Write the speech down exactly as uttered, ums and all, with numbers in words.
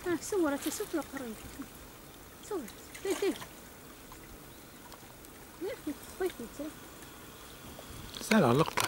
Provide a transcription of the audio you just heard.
اه صورت شوف لو قريب صورت فيه فيه يا اخي طيفي سهل على اللقطة.